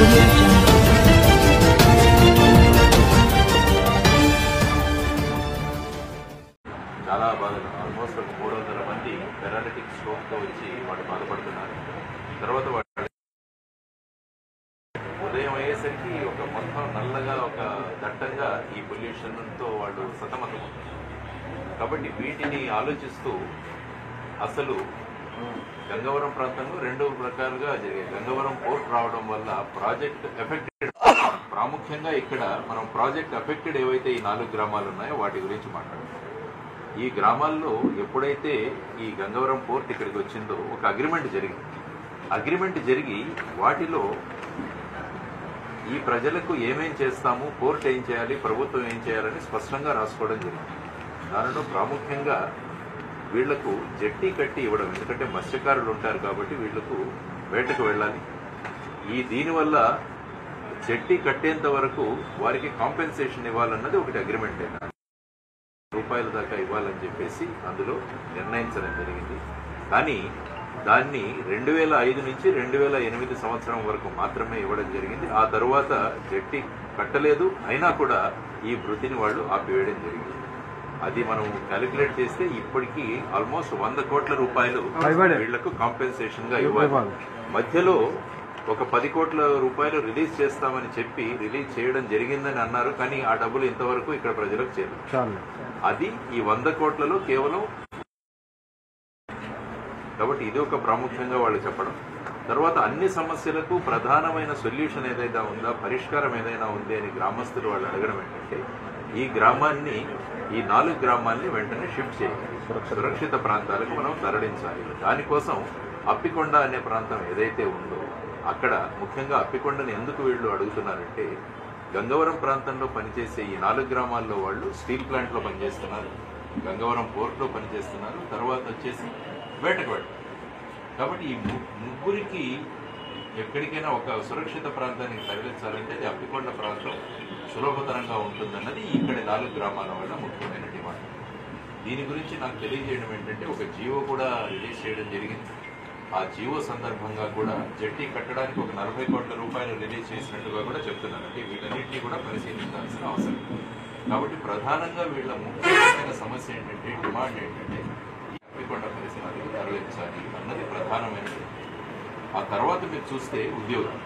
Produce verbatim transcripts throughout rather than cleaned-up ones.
చాలా బాధ ఆల్మోస్ట్ ఒక మూడు వందల మంది పెరాలిటిక్ స్ట్రోక్తో వచ్చి వాళ్ళు బాధపడుతున్నారు. తర్వాత వాళ్ళు ఉదయం అయ్యేసరికి ఒక మొత్తం నల్లగా ఒక దట్టంగా ఈ పొల్యూషన్తో వాళ్ళు సతమతమవుతారు. కాబట్టి వీటిని ఆలోచిస్తూ అసలు గంగవరం ప్రాంతంలో రెండు రకాలుగా జరిగాయి. గంగవరం పోర్ట్ రావడం వల్ల ప్రాజెక్ట్ ఎఫెక్టెడ్, ప్రాముఖ్యంగా ఇక్కడ మనం ప్రాజెక్ట్ ఎఫెక్టెడ్ ఏవైతే ఈ నాలుగు గ్రామాలు ఉన్నాయో వాటి గురించి మాట్లాడుతాం. ఈ గ్రామాల్లో ఎప్పుడైతే ఈ గంగవరం పోర్ట్ ఇక్కడికి వచ్చిందో ఒక అగ్రిమెంట్ జరిగింది. అగ్రిమెంట్ జరిగి వాటిలో ఈ ప్రజలకు ఏమేం చేస్తాము, పోర్ట్ ఏం చేయాలి, ప్రభుత్వం ఏం చేయాలని స్పష్టంగా రాసుకోవడం జరిగింది. దానిలో ప్రాముఖ్యంగా వీళ్లకు జట్టి కట్టి ఇవ్వడం, ఎందుకంటే మత్స్యకారులు ఉంటారు కాబట్టి వీళ్లకు వేటకు వెళ్ళాలి. ఈ దీనివల్ల జట్టి కట్టేంత వరకు వారికి కాంపెన్సేషన్ ఇవ్వాలన్నది ఒకటి అగ్రిమెంట్ అయినా రూపాయల దాకా ఇవ్వాలని చెప్పేసి అందులో నిర్ణయించడం జరిగింది. కానీ దాన్ని రెండు వేల ఐదు నుంచి రెండు వేల ఎనిమిది సంవత్సరం వరకు మాత్రమే ఇవ్వడం జరిగింది. ఆ తరువాత జట్టి కట్టలేదు, అయినా కూడా ఈ వృత్తిని వాళ్ళు ఆపివేయడం జరిగింది. అది మనం క్యాలిక్యులేట్ చేస్తే ఇప్పటికీ ఆల్మోస్ట్ వంద కోట్ల రూపాయలు వీళ్లకు కాంపెన్సేషన్ గా ఇవ్వాలి. మధ్యలో ఒక పది కోట్ల రూపాయలు రిలీజ్ చేస్తామని చెప్పి రిలీజ్ చేయడం జరిగిందని అన్నారు. కానీ ఆ డబ్బులు ఇంతవరకు ఇక్కడ ప్రజలకు చేరలేదు. అది ఈ వంద కోట్లలో కేవలం. కాబట్టి ఇది ఒక ప్రాముఖ్యంగా వాళ్ళు చెప్పడం. తర్వాత అన్ని సమస్యలకు ప్రధానమైన సొల్యూషన్ ఏదైతే ఉందా, పరిష్కారం ఏదైనా ఉంది అని గ్రామస్తులు వాళ్ళు అడగడం ఏంటంటే ఈ గ్రామాన్ని, ఈ నాలుగు గ్రామాల్ని వెంటనే షిఫ్ట్ చేయాలి, సురక్షిత ప్రాంతాలకు మనం తరలించాలి. దానికోసం అప్పికొండ అనే ప్రాంతం ఏదైతే ఉందో అక్కడ ముఖ్యంగా అప్పికొండని ఎందుకు వీళ్ళు అడుగుతున్నారంటే గంగవరం ప్రాంతంలో పనిచేసే ఈ నాలుగు గ్రామాల్లో వాళ్ళు స్టీల్ ప్లాంట్లో పనిచేస్తున్నారు, గంగవరం పోర్ట్లో పనిచేస్తున్నారు, తర్వాత వచ్చేసి వేటకు వెళ్ళారు. కాబట్టి ఈ ముగ్గురికి ఎక్కడికైనా ఒక సురక్షిత ప్రాంతానికి తరలించాలంటే అది అప్పికొండ ప్రాంతం సులభతరంగా ఉంటుందన్నది ఇక్కడి నాలుగు గ్రామాల వల్ల ముఖ్యమైన డిమాండ్. దీని గురించి నాకు తెలియజేయడం ఏంటంటే ఒక జీవో కూడా రిలీజ్ చేయడం జరిగింది. ఆ జీవో సందర్భంగా కూడా జట్టి కట్టడానికి ఒక నలభై కోట్ల రూపాయలు రిలీజ్ చేసినట్టుగా కూడా చెప్తున్నారు. అంటే వీటన్నిటినీ కూడా పరిశీలించాల్సిన అవసరం. కాబట్టి ప్రధానంగా వీళ్ళ ముఖ్యమైన సమస్య ఏంటంటే, డిమాండ్ ఏంటంటే అప్పికొండ పరిసరాలకు తరలించాలి అన్నది ప్రధానమైనది. ఆ తర్వాత మీరు చూస్తే ఉద్యోగాలు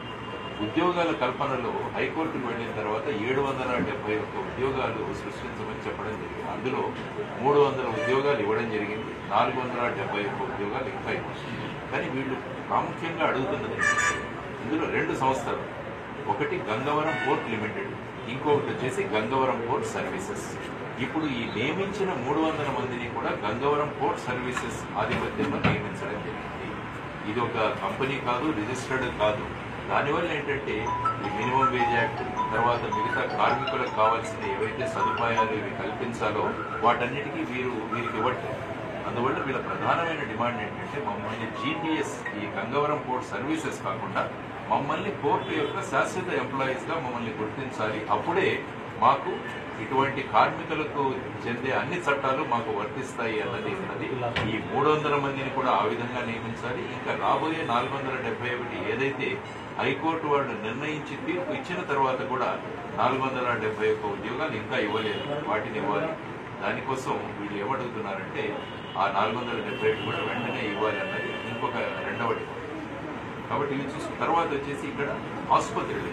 ఉద్యోగాల కల్పనలో హైకోర్టుకు వెళ్లిన తర్వాత ఏడు వందల డెబ్బై ఒక్క ఉద్యోగాలు సృష్టించమని చెప్పడం జరిగింది. అందులో మూడు వందల ఉద్యోగాలు ఇవ్వడం జరిగింది, నాలుగు వందల డెబ్బై ఒక్క ఉద్యోగాలు ఇంకా ఇవ్వాలి. కానీ వీళ్ళు ప్రాముఖ్యంగా అడుగుతున్నది ఇందులో రెండు సంస్థలు, ఒకటి గంగవరం పోర్ట్ లిమిటెడ్, ఇంకొకటి వచ్చేసి గంగవరం పోర్ట్ సర్వీసెస్. ఇప్పుడు ఈ నియమించిన మూడు వందల మందిని కూడా గంగవరం పోర్ట్ సర్వీసెస్ ఆధిపత్యంలో నియమించడం జరిగింది. ఇది ఒక కంపెనీ కాదు, రిజిస్టర్డ్ కాదు. దానివల్ల ఏంటంటే ఈ మినిమం వేజ్ యాక్ట్, తర్వాత మిగతా కార్మికులకు కావాల్సిన ఏవైతే సదుపాయాలు ఇవి కల్పించాలో వాటన్నిటికీ వీరు వీరికి ఇవ్వట్లేదు. అందువల్ల వీళ్ళ ప్రధానమైన డిమాండ్ ఏంటంటే మమ్మల్ని జీపీఎస్, ఈ గంగవరం పోర్ట్ సర్వీసెస్ కాకుండా మమ్మల్ని పోర్టు యొక్క శాశ్వత ఎంప్లాయీస్గా మమ్మల్ని గుర్తించాలి. అప్పుడే మాకు ఇటువంటి కార్మికులకు చెందే అన్ని చట్టాలు మాకు వర్తిస్తాయి అన్నది ఉన్నది. ఈ మూడు వందల మందిని కూడా ఆ విధంగా నియమించాలి. ఇంకా రాబోయే నాలుగు వందల డెబ్బై ఒకటి ఏదైతే హైకోర్టు వాళ్ళు నిర్ణయించి తీర్పు ఇచ్చిన తర్వాత కూడా నాలుగు వందల డెబ్బై ఒక్క ఉద్యోగాలు ఇంకా ఇవ్వలేదు, వాటిని ఇవ్వాలి. దానికోసం వీళ్ళు ఏమడుగుతున్నారంటే ఆ నాలుగు వందల డెబ్బై ఒకటి కూడా వెంటనే ఇవ్వాలి అన్నది ఇంకొక రెండవ డిమాండ్. కాబట్టి ఇవి చూసుకున్న తర్వాత వచ్చేసి ఇక్కడ ఆసుపత్రులు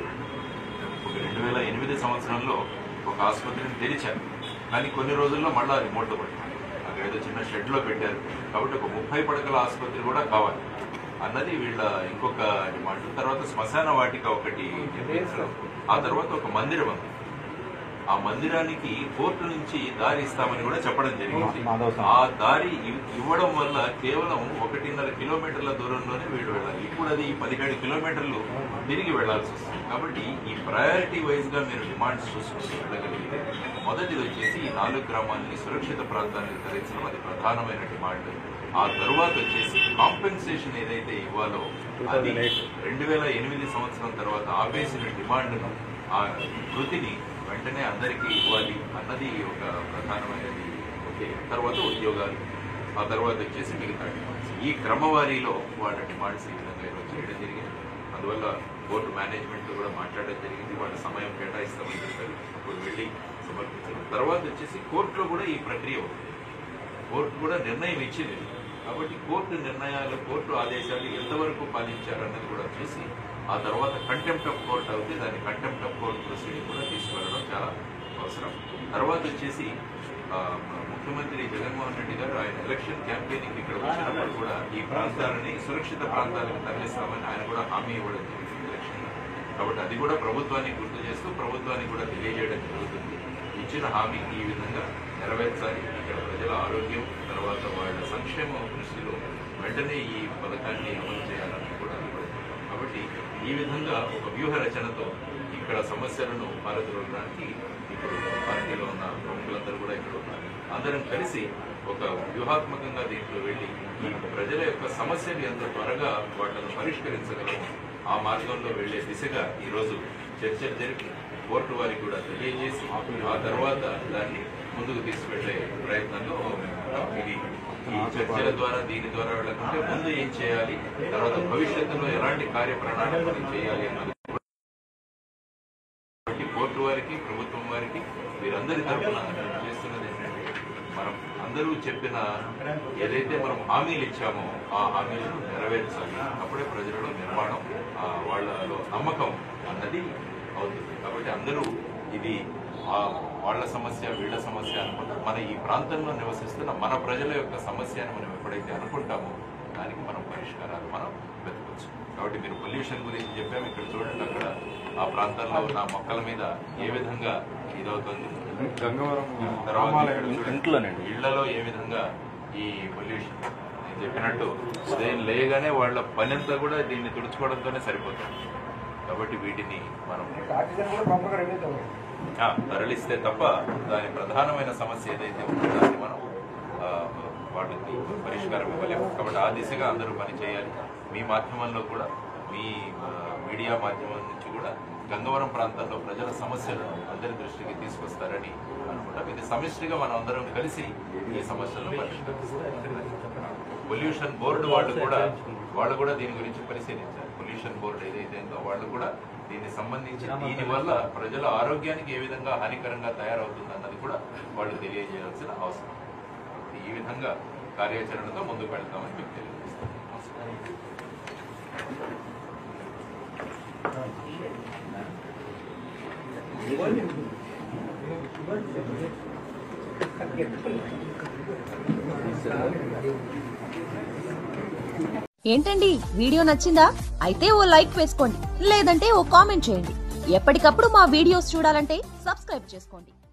ఒక రెండు వేల ఎనిమిది సంవత్సరంలో ఒక ఆసుపత్రిని తెరిచారు. కానీ కొన్ని రోజుల్లో మళ్ళా అది మూతపడింది. అక్కడ ఏదో చిన్న షెడ్లో పెట్టారు. కాబట్టి ఒక ముప్పై పడకల ఆసుపత్రి కూడా కావాలి అన్నది వీళ్ళ ఇంకొక డిమాండ్. తర్వాత శ్మశాన వాటిక ఒకటి నిర్మించడం, ఆ తర్వాత ఒక మందిరం ఉంది. ఆ మందిరానికి పోర్టు నుంచి దారి ఇస్తామని కూడా చెప్పడం జరిగింది. ఆ దారి ఇవ్వడం వల్ల కేవలం ఒకటిన్నర కిలోమీటర్ల దూరంలోనే వీళ్ళు వెళ్ళాలి. ఇప్పుడు అది పదిహేడు కిలోమీటర్లు తిరిగి వెళ్లాల్సి వస్తుంది. కాబట్టి ఈ ప్రయారిటీ వైజ్ గా మీరు డిమాండ్స్ చూసుకుంటూ వెళ్ళగలిగితే మొదటిది వచ్చేసి ఈ నాలుగు గ్రామాలని సురక్షిత ప్రాంతానికి తరలించడం, అది ప్రధానమైన డిమాండ్. ఆ తరువాత వచ్చేసి కాంపెన్సేషన్ ఏదైతే ఇవ్వాలో అది రెండు వేల ఎనిమిది సంవత్సరం తర్వాత ఆపేసిన డిమాండ్ను, ఆ వృత్తిని వెంటనే అందరికీ ఇవ్వాలి అన్నది ఒక ప్రధానమైనది. ఓకే, తర్వాత ఉద్యోగాలు, ఆ తర్వాత వచ్చేసి మిగతా డిమాండ్స్. ఈ క్రమవారీలో వాళ్ళ డిమాండ్స్ ఈ విధంగా ఈరోజు చేయడం జరిగింది. అందువల్ల అందువల్ల కోర్టు మేనేజ్మెంట్ కూడా మాట్లాడడం జరిగింది. వాళ్ళ సమయం కేటాయిస్తామని చెప్పారు. ఇప్పుడు వెళ్ళి సమర్పించారు. తర్వాత వచ్చేసి కోర్టులో కూడా ఈ ప్రక్రియ ఉంది. కోర్టు కూడా నిర్ణయం ఇచ్చింది. కాబట్టి కోర్టు నిర్ణయాలు, కోర్టు ఆదేశాలు ఎంతవరకు పాలించారన్నది కూడా చూసి ఆ తర్వాత కంటెంప్ట్ ఆఫ్ కోర్ట్ అవుతే దాన్ని కంటెంప్ట్ ఆఫ్ కోర్ట్ ప్రొసీడింగ్ కూడా తీసుకువెళ్ళడం చాలా అవసరం. తర్వాత వచ్చేసి ముఖ్యమంత్రి జగన్మోహన్ రెడ్డి గారు ఆయన ఎలక్షన్ క్యాంపెయినింగ్ ఇక్కడ వచ్చినప్పుడు కూడా ఈ ప్రాంతాలని సురక్షిత ప్రాంతాలకు తరలిస్తామని ఆయన కూడా హామీ ఇవ్వడం జరిగింది ఎలక్షన్. కాబట్టి అది కూడా ప్రభుత్వానికి గుర్తు చేస్తూ ప్రభుత్వానికి కూడా తెలియజేయడం జరుగుతుంది. ఇచ్చిన హామీ ఈ విధంగా నెరవేర్చాలి. ఇక్కడ ప్రజల ఆరోగ్యం తర్వాత వాళ్ళ సంక్షేమ దృష్టిలో వెంటనే ఈ పథకాన్ని అమలు చేయాలని కూడా కాబట్టి ఈ విధంగా ఒక వ్యూహ రచనతో ఇక్కడ సమస్యలను పారద్రోలడానికి ఇప్పుడు పార్టీలో ఉన్న ప్రముఖులందరూ కూడా ఇక్కడ ఉన్నారు. అందరం కలిసి ఒక వ్యూహాత్మకంగా దీంట్లో వెళ్ళి ఈ ప్రజల యొక్క సమస్యలు ఎంత త్వరగా వాటిని పరిష్కరించగలము ఆ మార్గంలో వెళ్లే దిశగా ఈరోజు చర్చలు జరిపి కోర్టు వారికి కూడా తెలియజేసి ఆ తర్వాత దాన్ని ముందుకు తీసుకెళ్లే ప్రయత్నంలో ఇది ఈ చర్చల ద్వారా దీని ద్వారా వెళ్ళకుంటే ముందు ఏం చేయాలి, తర్వాత భవిష్యత్తులో ఎలాంటి కార్యప్రణాళికలు చేయాలి అన్నది కోర్టు వారికి ప్రభుత్వం వారికి వీరందరి తరఫున చేస్తున్నది ఏంటంటే మనం అందరూ చెప్పిన ఏదైతే మనం హామీలు ఇచ్చామో ఆ హామీలను నెరవేర్చాలి. అప్పుడే ప్రజలలో నిర్మాణం వాళ్ళలో నమ్మకం అన్నది అవుతుంది. కాబట్టి అందరూ ఇది వాళ్ళ సమస్య వీళ్ళ సమస్య అనుకుంటా మన ఈ ప్రాంతంలో నివసిస్తున్న మన ప్రజల యొక్క సమస్య అని మనం ఎప్పుడైతే అనుకుంటామో దానికి మనం పరిష్కారాలు మనం వెతకవచ్చు. కాబట్టి మీరు పొల్యూషన్ గురించి చెప్పాము. ఇక్కడ చూడండి, అక్కడ ఆ ప్రాంతాల్లో ఉన్న మొక్కల మీద ఏ విధంగా ఇదవుతుంది. తర్వాత ఇళ్లలో ఏ విధంగా ఈ పొల్యూషన్ నేను చెప్పినట్టు ఉదయం లేయగానే వాళ్ళ పని అంతా కూడా దీన్ని తుడుచుకోవడంతోనే సరిపోతుంది. కాబట్టి వీటిని మనం తరలిస్తే తప్ప దాని ప్రధానమైన సమస్య ఏదైతే ఉందో దాన్ని మనం వాటికి పరిష్కారం ఇవ్వలేము. కాబట్టి ఆ దిశగా అందరూ పని చేయాలి. మీ మాధ్యమంలో కూడా, మీ మీడియా మాధ్యమం నుంచి కూడా గంగవరం ప్రాంతాల్లో ప్రజల సమస్యలను అందరి దృష్టికి తీసుకొస్తారని అనుకుంటాం. ఇది సమిష్టిగా మనం అందరం కలిసి ఈ సమస్యలను పరిష్కరిస్తాం. పొల్యూషన్ బోర్డు వాళ్ళు కూడా వాళ్ళు కూడా దీని గురించి పరిశీలించారు. పొల్యూషన్ బోర్డు ఏదైతే ఉందో వాళ్ళు కూడా దీనికి సంబంధించి దీనివల్ల ప్రజల ఆరోగ్యానికి ఏ విధంగా హానికరంగా తయారవుతుంది అన్నది కూడా వాళ్ళు తెలియజేయాల్సిన అవసరం. ఈ విధంగా కార్యాచరణతో ముందుకు వెళ్తామని మీకు తెలియజేస్తాం. ఏంటండి, వీడియో నచ్చిందా? అయితే ఓ లైక్ వేసుకోండి, లేదంటే ఓ కామెంట్ చేయండి. ఎప్పటికప్పుడు మా వీడియోస్ చూడాలంటే సబ్స్క్రైబ్ చేసుకోండి.